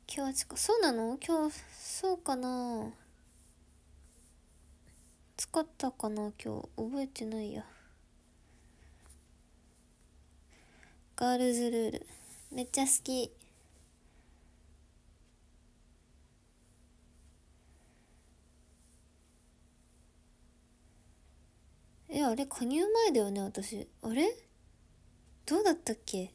今日はそうなの？今日そうかな。使ったかな今日。覚えてないや。ガールズルールめっちゃ好き。あれ加入前だよね私。あれどうだったっけ？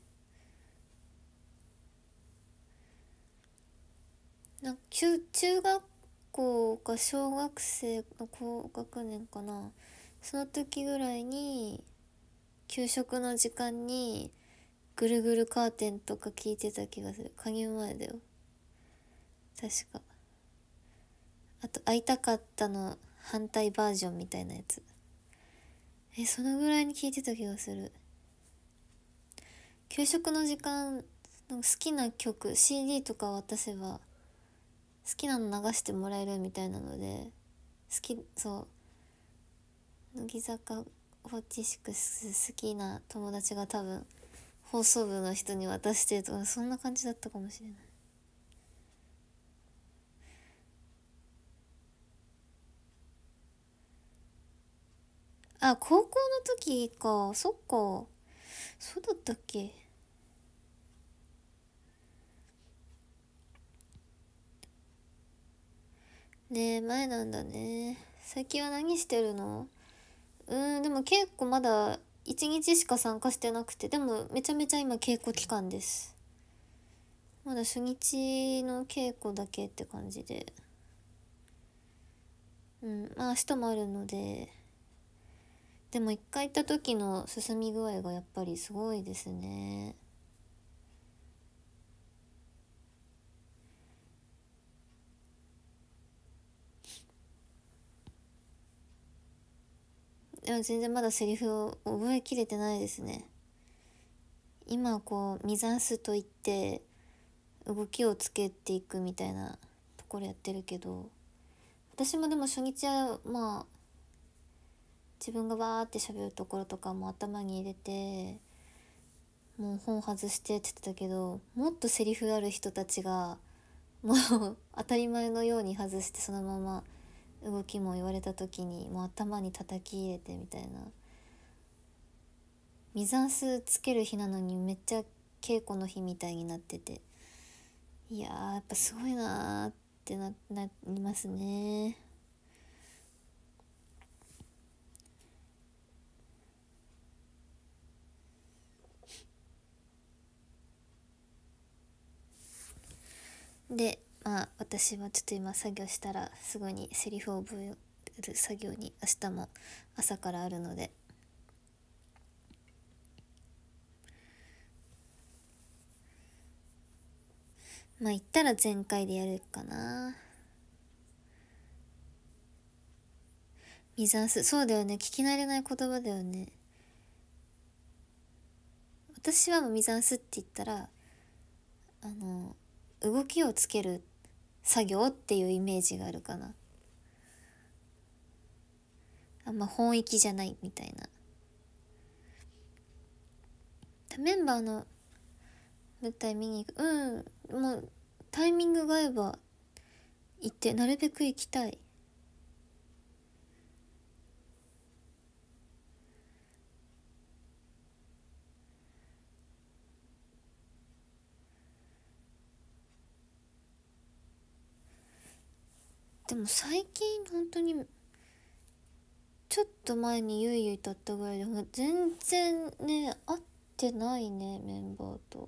中学校か小学生の高学年かな、その時ぐらいに給食の時間にぐるぐるカーテンとか聞いてた気がする。加入前だよ確か。あと会いたかったの反対バージョンみたいなやつ。そのぐらいに聞いてた気がする。給食の時間、なんか好きな曲 CD とか渡せば好きなの流してもらえるみたいなので、乃木坂46好きな友達が多分放送部の人に渡してとか、そんな感じだったかもしれない。あ、高校の時か。そっか、そうだったっけ。ねえ、前なんだね。最近は何してるの？でも稽古まだ1日しか参加してなくて、でもめちゃめちゃ今稽古期間です。まだ初日の稽古だけって感じで。まあ明日もあるので。でも一回行った時の進み具合がやっぱりすごいですね。でも全然まだセリフを覚えきれてないですね。今こうミザンスといって動きをつけていくみたいなところやってるけど、私もでも初日はまあ自分がバーって喋るところとかも頭に入れて、もう本外してって言ってたけど、もっとセリフある人たちがもう当たり前のように外してそのまま動きも言われた時にもう頭に叩き入れてみたいな。ミザンスつける日なのにめっちゃ稽古の日みたいになってて、いやーやっぱすごいなーってなりますね。でまあ私はちょっと今作業したらすぐにセリフを覚える作業に明日も朝からあるので、まあ言ったら全開でやるかな。ミザンス、そうだよね、聞き慣れない言葉だよね。私はもうミザンスって言ったら動きをつける作業っていうイメージがあるかな。あんま本域じゃないみたいな。メンバーの舞台見に行く。もうタイミングが合えば行って、なるべく行きたい。でも最近本当にちょっと前にゆいゆいと会ったぐらいで全然ね会ってないね、メンバーと。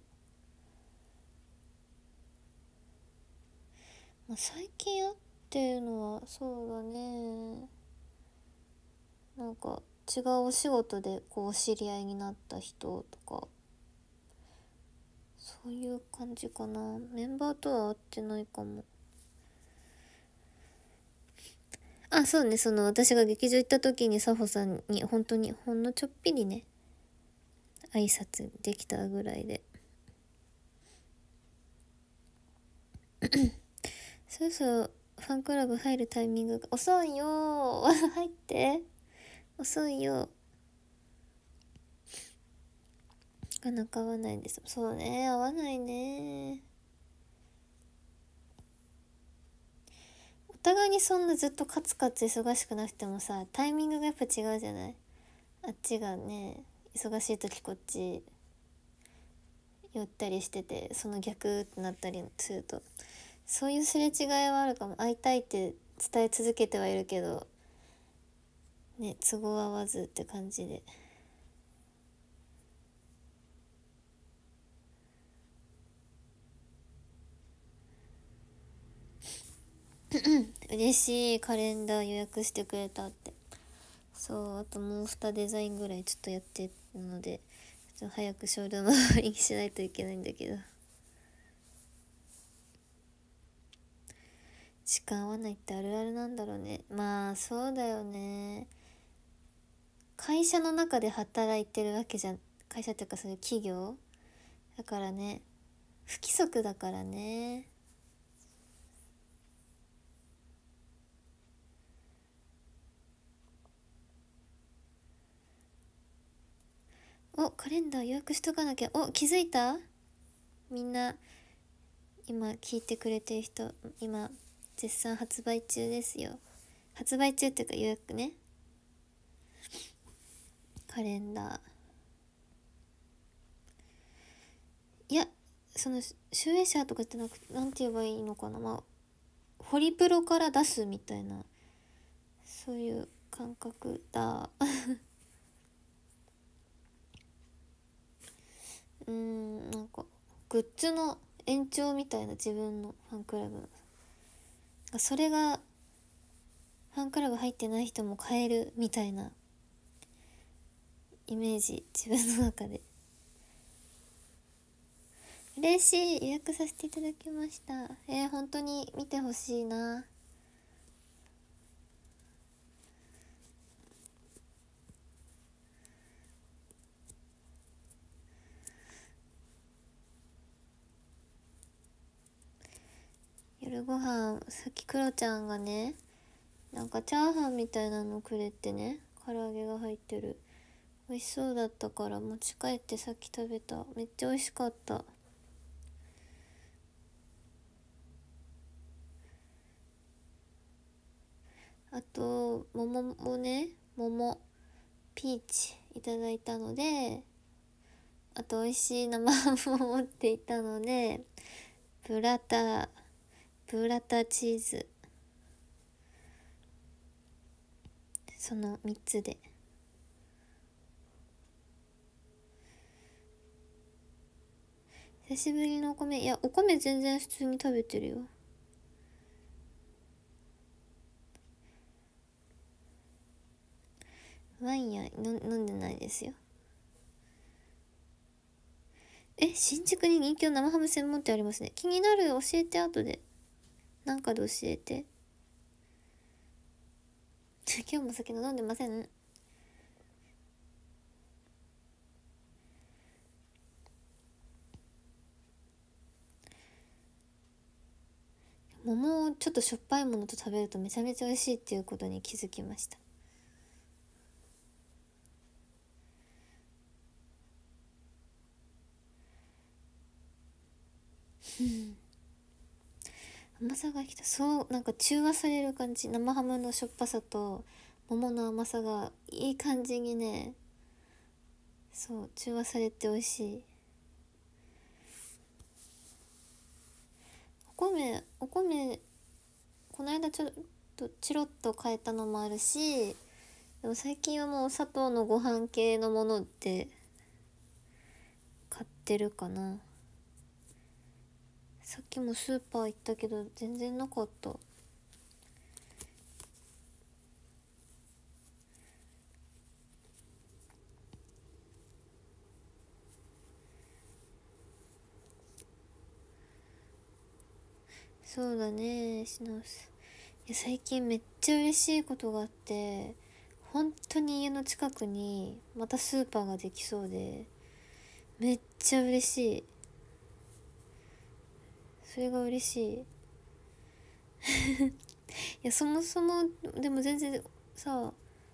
まあ、最近会ってるのはそうだね、なんか違うお仕事でこう知り合いになった人とか、そういう感じかな。メンバーとは会ってないかも。あ、そうね、その私が劇場行った時にサホさんに本当にほんのちょっぴりね挨拶できたぐらいで。そろそろファンクラブ入るタイミングが遅いよー入って、遅いよ。なかなか合わないんです。そうね、合わないね。 互いにそんなずっとカツカツ忙しくなくてもさ、タイミングがやっぱ違うじゃない。あっちがね忙しい時こっち寄ったりしてて、その逆ってなったりすると、そういうすれ違いはあるかも。会いたいって伝え続けてはいるけどね、都合合わずって感じで。嬉しい、カレンダー予約してくれたって。そう、あともう2デザインぐらいちょっとやってるので、ちょっと早くショールーム終わりにしないといけないんだけど、時間合わないってあるあるなんだろうね。まあそうだよね。会社の中で働いてるわけじゃん、会社っていうかそういう企業だからね、不規則だからね。お、カレンダー予約しとかなきゃ。お、気づいた？みんな今聞いてくれてる人、今絶賛発売中ですよ。発売中っていうか予約ね。カレンダー、いや、その集英社とかってなくて、なんて言えばいいのかな、まあホリプロから出すみたいな、そういう感覚だ。なんかグッズの延長みたいな、自分のファンクラブの、それがファンクラブ入ってない人も買えるみたいなイメージ、自分の中で。嬉しい、予約させていただきました。本当に見てほしいな。夜ご飯、さっきクロちゃんがね、なんかチャーハンみたいなのくれてね、唐揚げが入ってる、美味しそうだったから持ち帰ってさっき食べた。めっちゃ美味しかった。あと桃もね、桃ピーチいただいたので、あと美味しい生ハムを持っていたので、ブラタチーズ、その3つで。久しぶりのお米。いや、お米全然普通に食べてるよ。ワインや飲んでないですよ。新宿に人気の生ハム専門店ありますね。気になる、教えて。後でなんかで教えて。今日も酒飲んでません。桃をちょっとしょっぱいものと食べるとめちゃめちゃ美味しいっていうことに気づきました。甘さがきた。そう、なんか中和される感じ。生ハムのしょっぱさと桃の甘さがいい感じにね、そう中和されて美味しい。お米この間ちょっとチロッと変えたのもあるし、でも最近はもうお砂糖のご飯系のものって買ってるかな。さっきもスーパー行ったけど全然なかった。そうだね、品薄。いや、最近めっちゃ嬉しいことがあって、本当に家の近くにまたスーパーができそうで、めっちゃ嬉しい。それが嬉しい。いや、そもそもでも全然さ、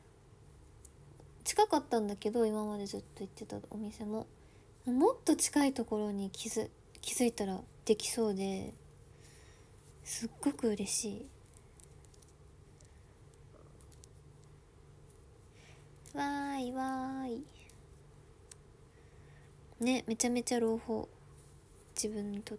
近かったんだけど、今までずっと行ってたお店ももっと近いところに気づいたらできそうで、すっごく嬉しい。 わーいわーいね、めちゃめちゃ朗報、自分にとって。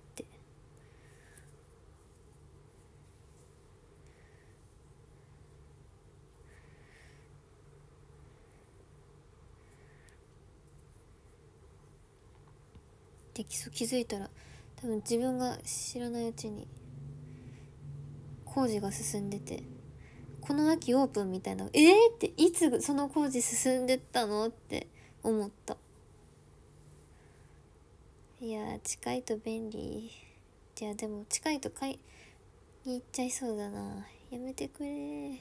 で気づいたら多分自分が知らないうちに工事が進んでて、この秋オープンみたいな、っていつその工事進んでったのって思った。いや近いと便利。いやでも近いと買いに行っちゃいそうだな。やめてくれ。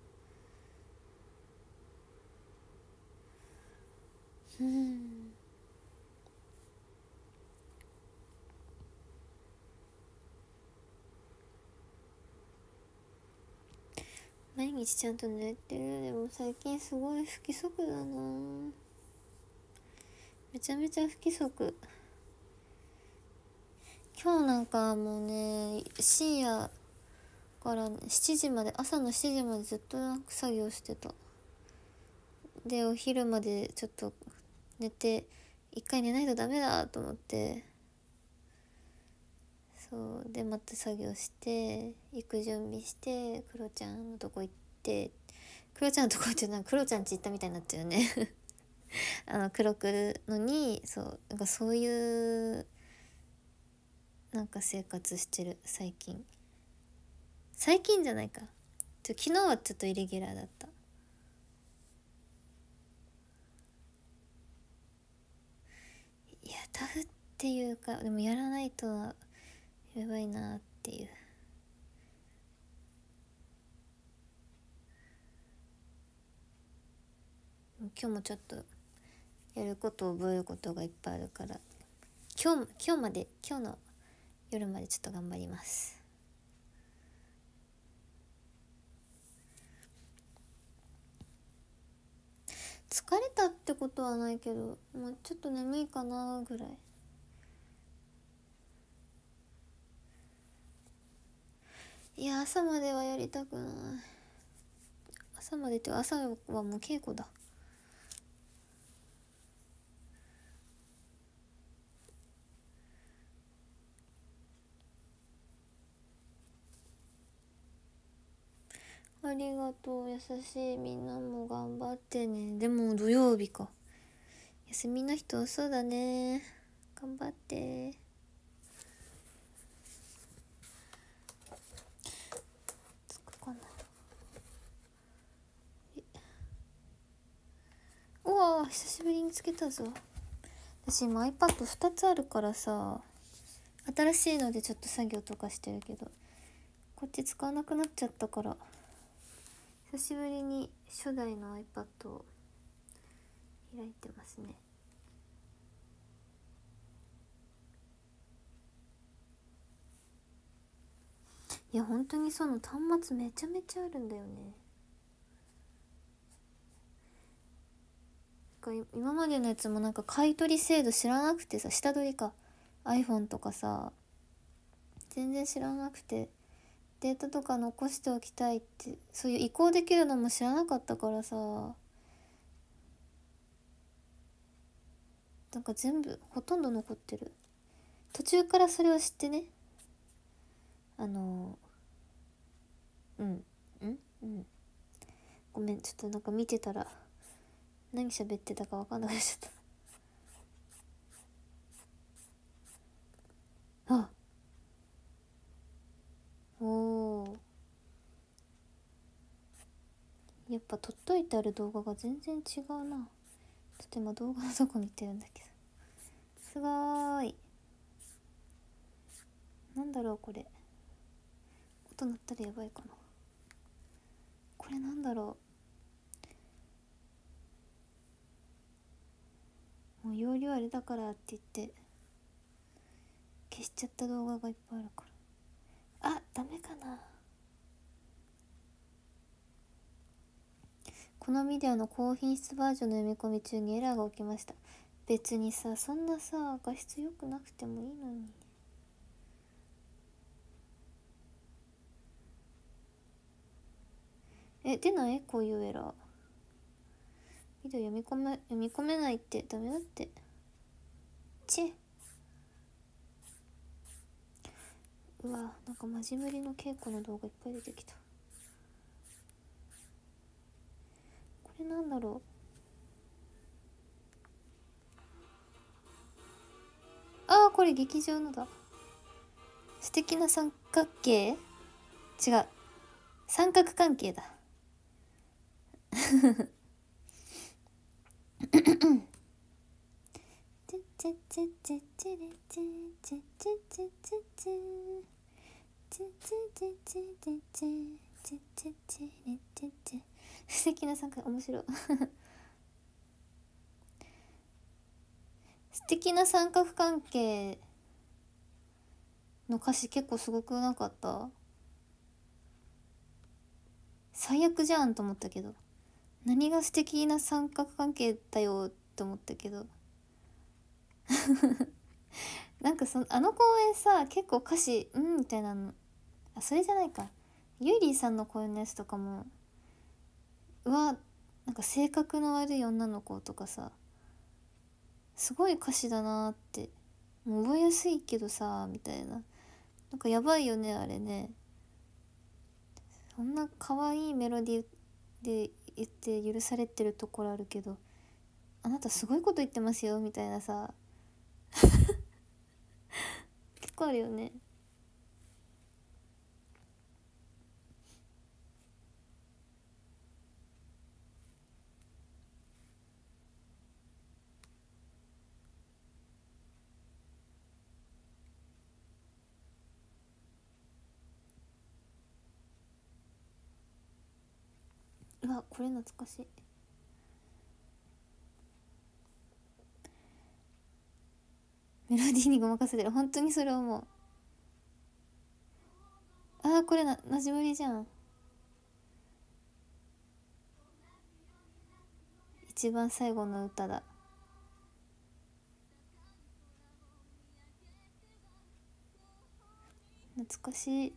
毎日ちゃんと寝てる。でも最近すごい不規則だな。めちゃめちゃ不規則。今日なんかもうね、深夜から7時まで、朝の7時までずっとなんか作業してた。でお昼までちょっと寝て、一回寝ないとダメだと思って、そうでまた作業して行く準備して、クロちゃんのとこ行って、クロちゃんのとこってなんかクロちゃんち行ったみたいになっちゃうよね黒くるのに、そうなんかそういうなんか生活してる最近。最近じゃないか、昨日はちょっとイレギュラーだった。いやタフっていうか、でもやらないとやばいなっていう。今日もちょっとやること覚えることがいっぱいあるから、今日の夜までちょっと頑張ります。疲れたってことはないけど、まあ、ちょっと眠いかなぐらい。いや朝まではやりたくない。朝までって朝はもう稽古だ。ありがとう、優しい。みんなも頑張ってね。でも土曜日か、休みの人多そうだね。頑張って。つくかな。うわ久しぶりにつけたぞ。私今 iPad2 つあるからさ、新しいのでちょっと作業とかしてるけど、こっち使わなくなっちゃったから、久しぶりに初代の iPad を開いてますね。いや本当にその端末めちゃめちゃあるんだよね。今までのやつもなんか買い取り制度知らなくてさ、下取りか iPhone とかさ全然知らなくて、データとか残しておきたいって、そういう移行できるのも知らなかったからさ、なんか全部ほとんど残ってる。途中からそれを知ってね、うんうんごめん、ちょっとなんか見てたら何喋ってたか分かんなくなっちゃった。あ、おー、やっぱ撮っといてある動画が全然違うな。ちょっと今動画のとこ見てるんだけど、すごーい。なんだろうこれ、音鳴ったらやばいかな。これなんだろう。もう容量あれだからって言って消しちゃった動画がいっぱいあるから。あ、ダメかな。このビデオの高品質バージョンの読み込み中にエラーが起きました。別にさ、そんなさ画質良くなくてもいいのに。出ないこういうエラー。 ひどい、読み込めないってダメだって。うわ、なんかマジ無理の稽古の動画いっぱい出てきた。これなんだろう。ああ、これ劇場のだ。素敵な三角形、違う、三角関係だ。素敵な三角、面白い。素敵な三角関係の歌詞結構すごくなかった？最悪じゃんと思ったけど、何が素敵な三角関係だよって思ったけどなんかあの公演さ、結構歌詞みたいなの、あ、それじゃないか、ゆいりーさんの公演のやつとかも、うわ、なんか性格の悪い女の子とかさ、すごい歌詞だなーって、もう覚えやすいけどさみたいな、なんかやばいよねあれね。そんな可愛いメロディーで言って許されてるところあるけど、あなたすごいこと言ってますよみたいなさ結構あるよね。うわ、これ懐かしい。メロディーにごまかせてる、本当にそれ思う。あー、これなじむりじゃん。一番最後の歌だ。懐かしい。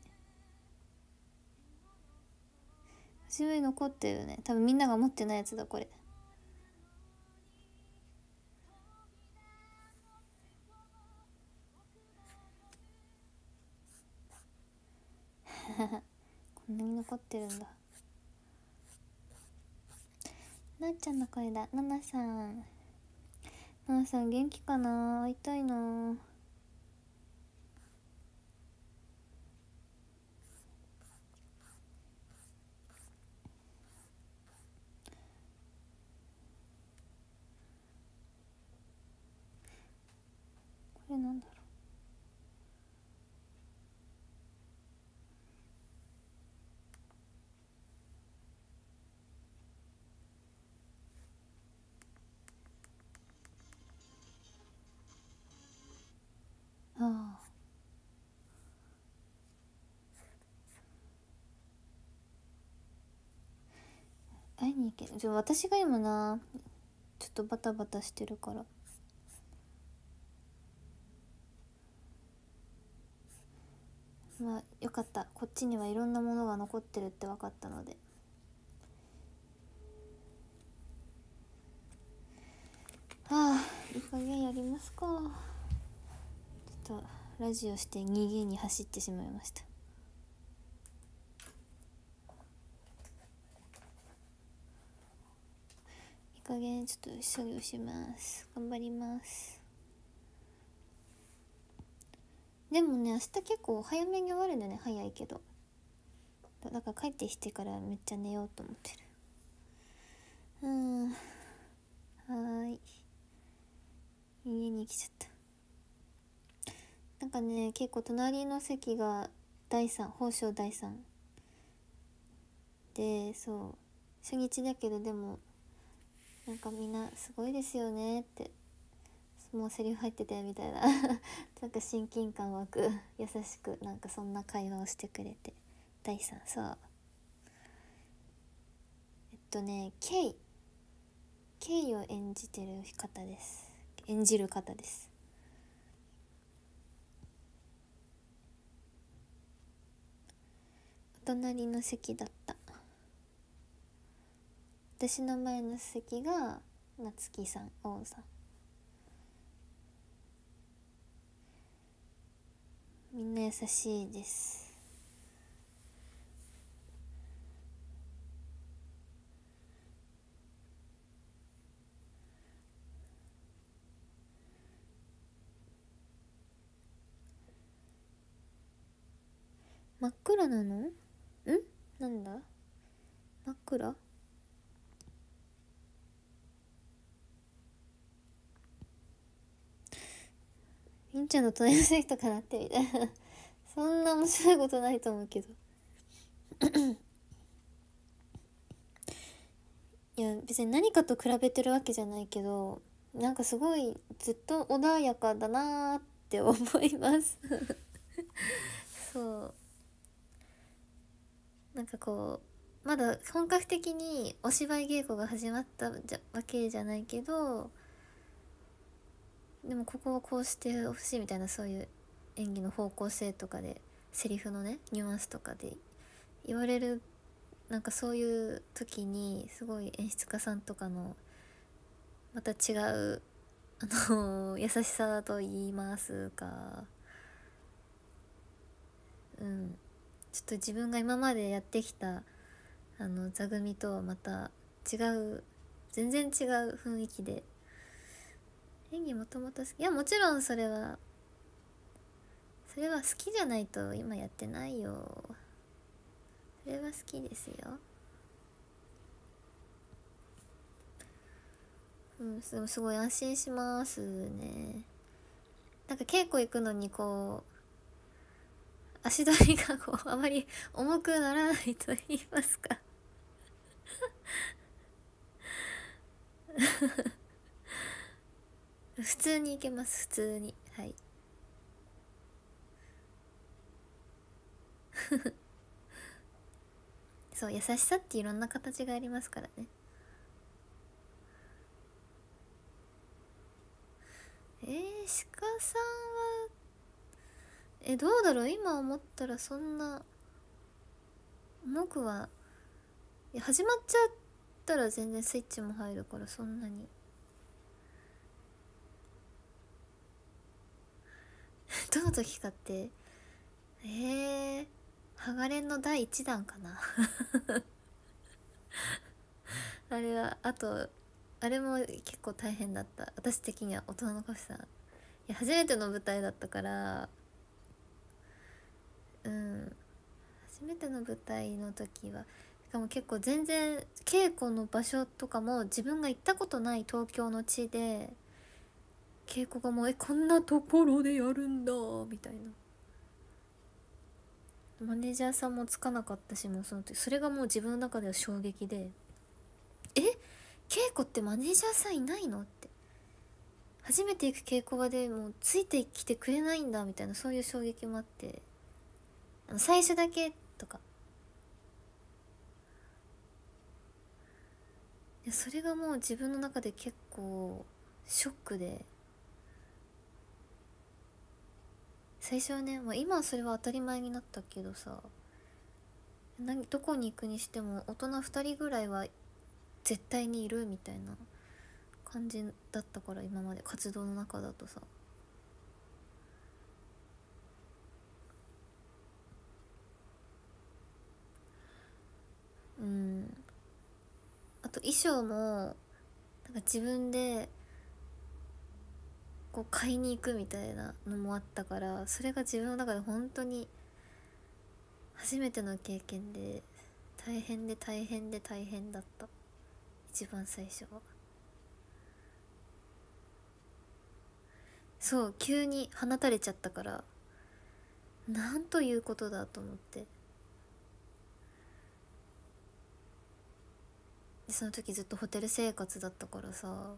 初め残ってるよね、多分みんなが持ってないやつだこれ。こんなに残ってるんだ。なっちゃんの声だ。ななさん、ななさん元気かな、会いたいな。これなんだろう。ああ、会いに行け。私が今な、ちょっとバタバタしてるから。まあよかった、こっちにはいろんなものが残ってるって分かったので。はあ、いい加減やりますか。ちょっとラジオして逃げに走ってしまいました。いい加減ちょっと作業します。頑張ります。でもね、明日結構早めに終わるんだよね、早いけど。だから帰ってきてからめっちゃ寝ようと思ってる。はーい、家に来ちゃった。なんかね、結構隣の席が宝生第三で、そう初日だけど、でもなんかみんなすごいですよねって、もうセリフ入っててみたいななんか親近感湧く、優しくなんかそんな会話をしてくれて。第三、そうケイを演じる方です。お隣の席だった。 私の前の席が夏希さん、王さん、みんな優しいです。真っ暗なの？なんだ真っ暗？みんちゃんの隣の席とかなってみたいなそんな面白いことないと思うけどいや別に何かと比べてるわけじゃないけど、なんかすごいずっと穏やかだなーって思いますそうなんかこうまだ本格的にお芝居稽古が始まったわけじゃないけど、でもここはこうしてほしいみたいな、そういう演技の方向性とかでセリフのねニュアンスとかで言われる、なんかそういう時にすごい演出家さんとかのまた違う優しさと言いますか、ちょっと自分が今までやってきた座組とはまた違う、全然違う雰囲気で、演技もともと好き、いやもちろんそれは好きじゃないと今やってないよ。それは好きですよ。でもすごい安心しますね。なんか稽古行くのにこう足取りがこうあまり重くならないと言いますか普通に行けます、普通に。はい。そう優しさっていろんな形がありますからね。鹿さんはどうだろう、今思ったらそんな重くは、いや始まっちゃったら全然スイッチも入るからそんなにどの時かって、ハガレンの第1弾かなあれはあと、あれも結構大変だった、私的には。大人のカフェさん、いや初めての舞台だったから、初めての舞台の時はしかも結構全然稽古の場所とかも自分が行ったことない東京の地で、稽古がもうこんなところでやるんだみたいな、マネージャーさんもつかなかったし、もうその時それがもう自分の中では衝撃で、稽古ってマネージャーさんいないのって、初めて行く稽古場でもうついてきてくれないんだみたいな、そういう衝撃もあって、最初だけとか、いやそれがもう自分の中で結構ショックで、最初はね、今はそれは当たり前になったけどさ、どこに行くにしても大人2人ぐらいは絶対にいるみたいな感じだったから、今まで活動の中だとさ。あと衣装もなんか自分でこう買いに行くみたいなのもあったから、それが自分の中で本当に初めての経験で大変で大変で大変だった、一番最初は。そう急に放たれちゃったから、なんということだと思って、でその時ずっとホテル生活だったからさ、も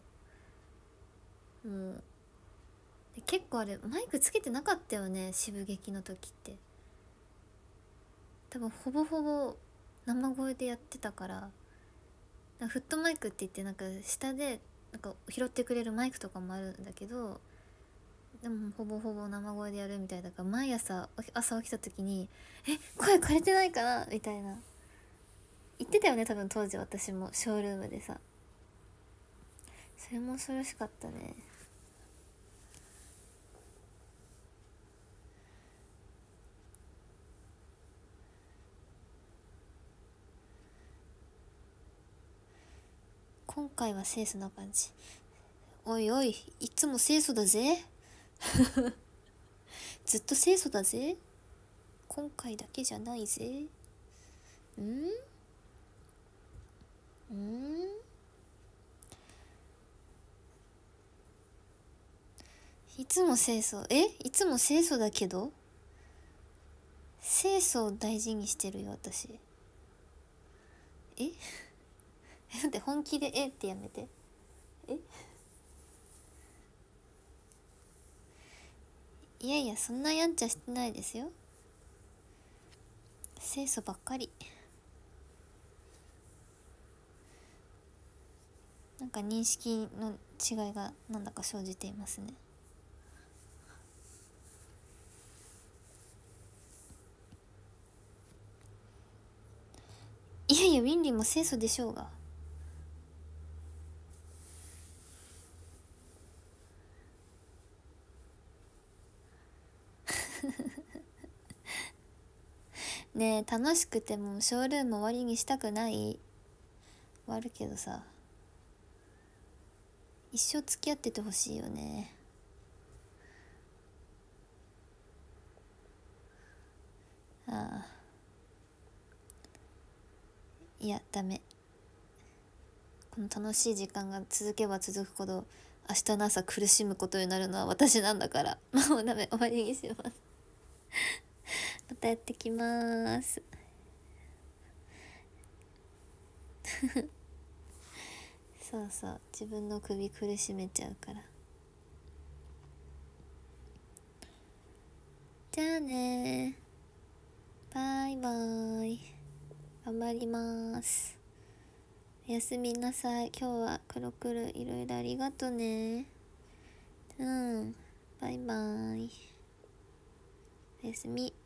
う結構あれマイクつけてなかったよね、渋劇の時って。多分ほぼほぼ生声でやってたから、なんかフットマイクって言ってなんか下でなんか拾ってくれるマイクとかもあるんだけど、でもほぼほぼ生声でやるみたいだから、毎朝起きた時に声枯れてないかなみたいな行ってたよね多分当時。私もショールームでさ、それも恐ろしかったね。今回は清楚な感じ。おいおい、いつも清楚だぜずっと清楚だぜ、今回だけじゃないぜ。んいつも清楚、いつも清楚だけど、清楚を大事にしてるよ私。待って、本気でってやめて。いやいや、そんなやんちゃしてないですよ。清楚ばっかり。なんか認識の違いがなんだか生じていますね。いやいや、ウィンリーも清楚でしょうが。ねえ、楽しくてもショールーム終わりにしたくない。終わるけどさ、一生付き合っててほしいよね。ああ、いやダメ。この楽しい時間が続けば続くほど明日の朝苦しむことになるのは私なんだからもうダメ、終わりにしますまたやってきます。そうそう、自分の首苦しめちゃうから。じゃあね、バイバイ。頑張ります。おやすみなさい。今日は黒くるいろいろありがとね。バイバイ。おやすみ。